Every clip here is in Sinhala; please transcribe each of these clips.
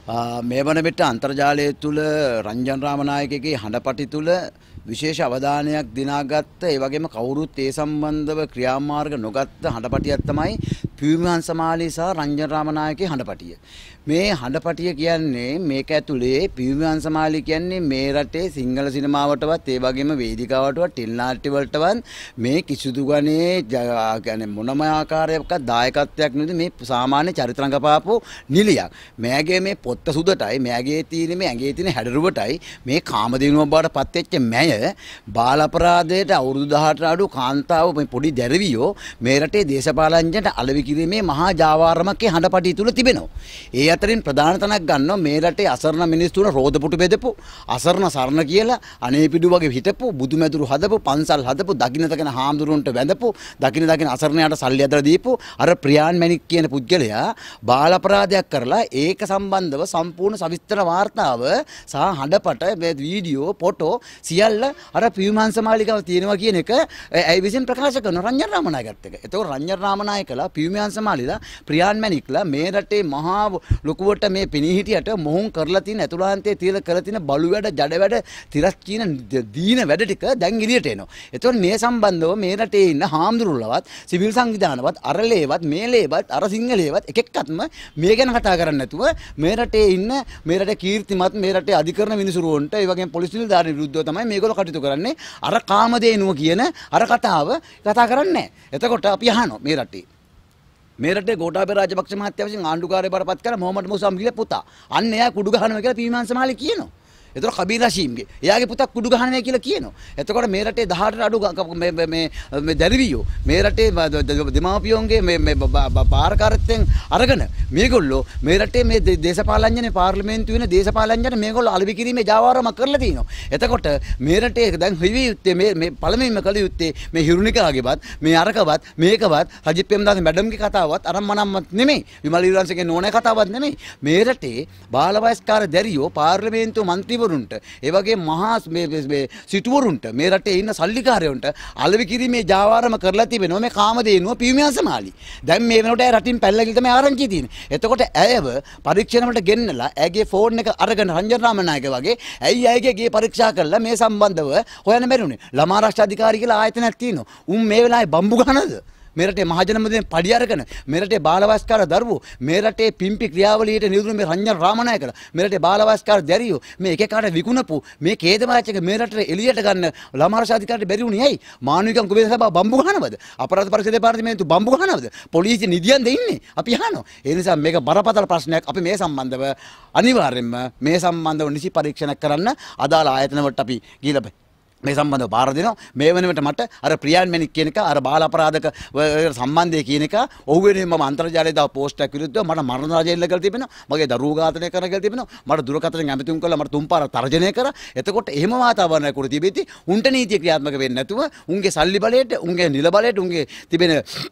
මේ වන විට අන්තර්ජාලය තුල රංජන් රාමනායකගේ හඬපටි තුල විශේෂ අවධානයක් දිනාගත්ත ඒ වගේම කවුරුත් ඒ සම්බන්ධව ක්‍රියාමාර්ග නොගත්ත හඬපටියක් තමයි පියුමහන් සමාලී සහ රංජන් රාමනායකගේ හඬපටිය. මේ හඬපටිය කියන්නේ මේක ඇතුලේ පියුමහන් සමාලී කියන්නේ මේ රටේ සිංහල සිනමාවටවත් ඒ වගේම වේදිකාවටවත් ටෙලි නාට්‍ය වලටවත් මේ කිසිදු ගණේ කියන්නේ මොනම ආකාරයක දායකත්වයක් නෙවෙයි මේ සාමාන්‍ය චරිත රංගපාපු නිලියක්. මේගේ මේ පොත්ත සුදටයි මේගේ තියෙන මේ ඇඟේ තියෙන හැඩරුවටයි මේ කාමදේනුව බවට පත් වෙච්ච මැය බාල අපරාධයට අවුරුදු 18ට අඩු කාන්තාව මේ පොඩි දැරවියෝ මේ රටේ දේශපාලනඥයන්ට අලෙවි කිරීමේ මහා ජාවාරමකේ හඬපටි තුල තිබෙනවා. ඒ අතරින් ප්‍රධාන තැනක් ගන්නවා මේ රටේ අසරණ මිනිස්සුන් රෝදපුටු බෙදපු අසරණ සරණ කියලා අනේ පිටු වගේ හිටපු බුදුමැදුරු හදපු පන්සල් හදපු දකින්න දකින හාමුදුරුවන්ට වැඳපු දකින්න දකින අසරණයාට සල්ලි අදලා දීපු අර ප්‍රියාන් මැණික් කියන පුද්ගලයා බාල අපරාධයක් කරලා ඒක සම්බන්ධව සම්පූර්ණ සවිස්තර වාර්තාව සහ හඬපට මේ වීඩියෝ ෆොටෝ සියල්ල අර පියුමහන් සමාලිකාව තියෙනවා කියන එක ඇයි විසින් ප්‍රකාශ කරන රංජන් රාමනායකත් එක. ඒතකොට රංජන් රාමනායකලා පියුමහන් සමාලිලා ප්‍රියාන් මැණික්ලා මේ රටේ මහා ලොකුවට මේ පෙනී හිටියට මොහොන් කරලා තියෙන අතුලාන්තයේ තියලා කරලා තියෙන බලු වැඩ ජඩ වැඩ තිරස්චීන දීන වැඩ ටික දැන් එළියට එනවා. ඒතකොට මේ සම්බන්ධව මේ රටේ ඉන්න හාමුදුරුවෝලවත් සිවිල් සංවිධානවත් අරලේවත් මේලේවත් අර සිංහලේවත් එක එක්කත්ම මේ ගැන කතා කරන්නේ නැතුව මේ රටේ ඉන්න මේ රටේ කීර්තිමත් මේ රටේ අධිකරණ මිනිසුරුවන්ට ඒ වගේම පොලිස් නිලධාරීන් විරුද්ධව තමයි මේගොල්ලෝ කටයුතු කරන්නේ. අර කාමදේනුව කියන අර කතාව කතා කරන්නේ නැහැ. එතකොට අපි අහනවා මේ රටේ මේ රටේ ගෝඨාභය රාජපක්ෂ මහත්තයා විසින් ආණ්ඩුකාරය බරපත් කරලා මොහමඩ් මුසාම්ගේ පුතා. අන්න එයා කුඩු ගහනවා කියලා පියුමහන් සමාලී කියනවා. එතකොට කබීර් රෂීම්ගේ එයාගේ පුතා කුඩු ගහනවා කියලා කියනවා. එතකොට මේ රටේ 18ට අඩු මේ දැරිවියෝ මේ රටේ දෙමාපියෝන්ගේ මේ පාරකාරත්වයෙන් අරගෙන මේගොල්ලෝ මේ රටේ මේ දේශපාලඥයනේ පාර්ලිමේන්තුවේ වෙන දේශපාලඥයන් මේගොල්ලෝ අලෙවි කිරීමේ ජාවාරම කරලා තිනවා. එතකොට මේ රටේ දැන් හිවි යුත්තේ මේ පළමුවෙන්ම කළ යුත්තේ මේ හිරුනිකාගේවත් මේ අරකවත් මේකවත් රජිත් ප්‍රේමදාස මැඩම්ගේ කතාවත් අරම්මනම්වත් නෙමෙයි. විමල් ඊරන්සේගේ නෝනේ කතාවත් නෙමෙයි. මේ රටේ බාල වයස්කාර දැරියෝ පාර්ලිමේන්තු මන්ත්‍රී ඒ වගේ මහා මේ සිටුවරුන්ට මේ රටේ ඉන්න සල්ලිකාරයන්ට අලෙවි කිරීමේ ජාවාරම කරලා තිබෙනවා මේ කාමදේනුව පියුමහන් සමාලී. දැන් මේ වෙනකොට ඇය රටින් පැනලා ගිහින් තමයි ආරංචි තියෙන්නේ. එතකොට ඇයව පරීක්ෂණ වලට ගෙන්නලා ඇගේ ෆෝන් එක අරගෙන රංජන් රාමනායක වගේ ඇයි ඇයගේ ගේ පරීක්ෂා කරලා මේ සම්බන්ධව හොයන්න බැරිුනේ. ළමා ආරක්ෂා අධිකාරිය කියලා ආයතනයක් තියෙනවා. උන් මේ වෙලාවේ බම්බු ගහනද? මේ රටේ මහජනමුදෙන් පඩි අරගෙන මේ රටේ බාලවයස්කාර දරුවෝ මේ රටේ පිම්පි ක්‍රියාවලියට නියුතුන මේ රංජන් රාමනායකලා මේ රටේ බාලවයස්කාර දැරියෝ මේ එක එකාට විකුණපු මේ කේදමාච් එක මේ රටේ එළියට ගන්න ළමා ආරක්ෂා අධිකාරියට බැරි වුණේ ඇයි? මානවිකම් කුබේර සභාව බම්බු ගහනවද? අපරාධ පරීක්ෂා දෙපාර්තමේන්තුව බම්බු ගහනවද? පොලිසිය නිදියන්ද ඉන්නේ? අපි අහනවා. ඒ නිසා මේක බරපතල ප්‍රශ්නයක්. අපි මේ සම්බන්ධව අනිවාර්යයෙන්ම මේ සම්බන්ධව නිසි පරීක්ෂණයක් කරන්න අදාළ ආයතන වලට අපි ගිහිල්ලා මේ සම්බන්ධව බාර දෙනවා. මේ වෙනකොට මට අර ප්‍රියාන් මැණික් කියන එක අර බාල අපරාධක සම්බන්ධය කියන එක ඔහු වෙනුවෙන් මම අන්තර්ජාලයේ දාව පෝස්ට් එකක් විරුද්ධව මට මරණ රාජයෙල්ල කරලා තිබෙනවා. මගේ දරුවෝ ඝාතනය කරලා කියලා තිබෙනවා. මට දුරකථන ඇමතුම් කළා මට තුන් පාරක් තර්ජනය කරා. එතකොට එහෙම වාතාවරණයක් උඩ තිබෙති උන්ට නීතිය ක්‍රියාත්මක වෙන්නේ නැතුව උන්ගේ සල්ලි බලයට උන්ගේ නිල බලයට උන්ගේ තිබෙන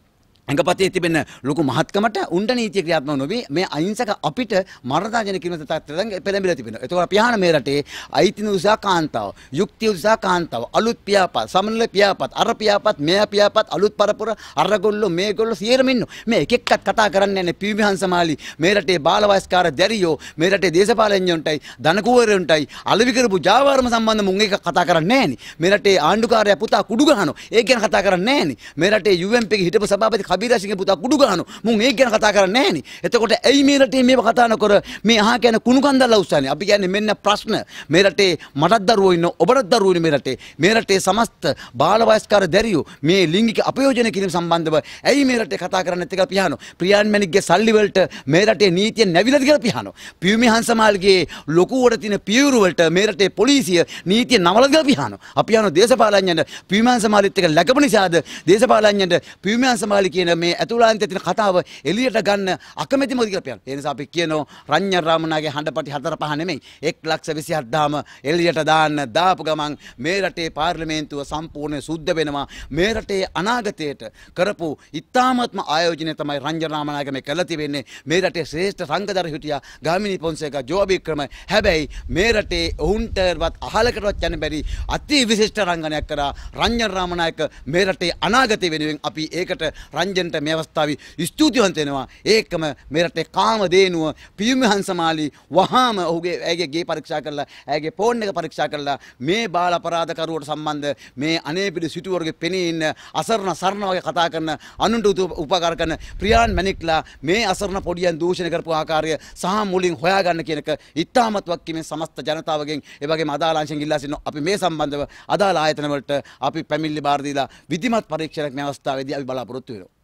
අංගපතේ තිබෙන ලොකු මහත්කමට උන්ට නීතිය ක්‍රියාත්මක නොවි මේ අහිංසක අපිට මරණාජන කියන තත්ත්වයෙන් පෙළඹිලා තිබෙනවා. ඒකෝර අපි අහන මේ රටේ අයිතින උසා කාන්තාව, යුක්තිය උසා කාන්තාව, අලුත් පියාපත්, සමනල පියාපත්, අර පියාපත්, මෙයා පියාපත්, අලුත් පරපුර, අරගොල්ලෝ මේගොල්ලෝ සියරම ඉන්නෝ. මේ එක එක්කත් කතා කරන්නේ නැහැ පියුමහන් සමාලී. මේ රටේ බාල වයස්කාර දැරියෝ, මේ රටේ දේශපාලඥයන්ටයි, ධනකුවරයන්ටයි අලෙවි කරපු ජාවාරම සම්බන්ධ මුන් එක කතා කරන්නේ නැහෙනි. මේ රටේ ආණ්ඩුකාරයා පුතා කුඩු ගහනවා. ඒක ගැන කතා කරන්නේ නැහෙනි. මේ රටේ UMP ගේ හිටපු සභාපති කබීර් රෂීගේ පුතා කුඩු ගහනවා. මුන් ඒක ගැන කතා කරන්නේ නැහෙනි. එතකොට ඇයි මේ රටේ මේව කතා නොකර මේ අහ කියන කුණු කන්දල්ලා උස්සන්නේ? අපි කියන්නේ මෙන්න ප්‍රශ්න. මේ රටේ මටත් දරුවෝ ඉන්න ඔබටත් දරුවෝ ඉන්න මේ රටේ. මේ රටේ සමස්ත බාල වයස්කාර දැරියෝ මේ ලිංගික අපයෝජන කිරීම සම්බන්ධව ඇයි මේ රටේ කතා කරන්නේ නැති කියලා අපි අහනවා. ප්‍රියාන් මැණික්ගේ සල්ලි වලට මේ රටේ නීතිය නැවිලාද කියලා අපි අහනවා. පියුමහන් සමාල්ගේ ලොකුවට තියෙන පියවරු වලට මේ රටේ පොලිසිය නීතිය නවලද කියලා අපි අහනවා. අපි අහනවා දේශපාලඥයන්ට පියුමහන් සමාලිත් එක්ක läකපු නිසාද දේශපාලඥයන්ට පියුමහන් සමාලි කියන මේ අතුලාන්තයේ තියෙන කතාව එළියට ගන්න අකමැති මොකද කියලා අපි අහනවා. ඒ නිසා අපි කියනවා රංජන් රාමනාගේ හඬපටි 4-5 නෙමෙයි 1,27,000ම එළියට දාන්න දාපු ගමන් මේ රටේ පාර්ලිමේන්තුව සම්පූර්ණ සුද්ධ වෙනවා. මේ රටේ අනාගතයට කරපු ඉතාමත්ම ආයෝජනය තමයි රංජන් රාමනායක මේ කළා තිබෙන්නේ. මේ රටේ ශ්‍රේෂ්ඨ සංගදර හිටියා ගාමිණී පොන්සේකා ජෝබි ක්‍රම. හැබැයි මේ රටේ ඔවුන්ටවත් අහලකටවත් යන්න බැරි අති විශිෂ්ට රංගනයක් කරා රංජන් රාමනායක. මේ රටේ අනාගතය වෙනුවෙන් අපි ඒකට රංජන් රංජන්ට මේ අවස්ථාවේ ස්තුතිවන්ත වෙනවා. ඒකම මේ රටේ කාමදේනුව පියුම් හංසමාලි වහාම ඇගේ ගේ පරීක්ෂා කරලා ඇගේ ෆෝන් එක පරීක්ෂා කරලා මේ බාල අපරාධකරුවට සම්බන්ධ මේ අනේපිඩු සිටුවරගේ පෙනී ඉන්න අසරණ සරණ වගේ කතා කරන අනුන්ට උපකාර කරන ප්‍රියාන් මැනික්ලා මේ අසරණ පොඩියන් දූෂණය කරපු ආකාරය සහ මුලින් හොයාගන්න කියන එක ඉතාමත් වක්කීමේ සමස්ත ජනතාවගෙන් ඒ වගේම අදාළ අංශෙන් ඉල්ලා සිටිනවා. අපි මේ සම්බන්ධව අදාළ ආයතන වලට අපි පැමිණිලි බාර දීලා විධිමත් පරීක්ෂණයක් මේ අවස්ථාවේදී අපි බලාපොරොත්තු වෙනවා.